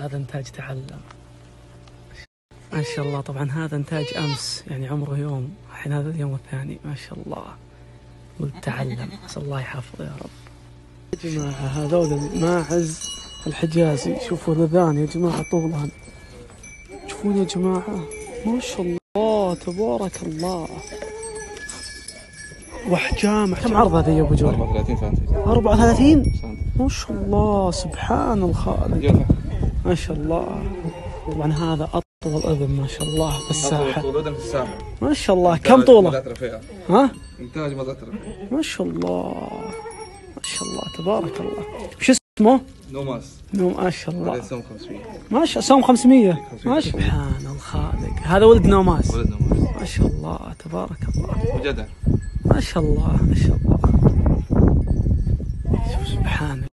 هذا إنتاج تعلم ما شاء الله. طبعا هذا إنتاج أمس، يعني عمره يوم، الحين هذا اليوم الثاني ما شاء الله. ولد تعلم، أسأل الله يحفظه يا رب. يا جماعة هذول الماعز الحجازي، شوفوا لذان يا جماعة طولهم، شوفون يا جماعة ما شاء الله تبارك الله. وأحجام كم عرض هذا يا أبو جود؟ 34 سم. 34 ما شاء الله سبحان الخالق ما شاء الله. طبعا هذا أطول أذن ما شاء الله بالساحة. أطول أذن في الساحة ما شاء الله. كم طوله؟ ها؟ إنتاج مذكرة ما شاء الله ما شاء الله تبارك الله. وش اسمه؟ نوماس. ما شاء الله. سوم 500. ما شاء سوم 500 ما شاء سبحان الخالق. هذا ولد نوماس. ولد نوماس ما شاء الله تبارك الله. وجدع ما شاء الله ما شاء الله. شوف سبحان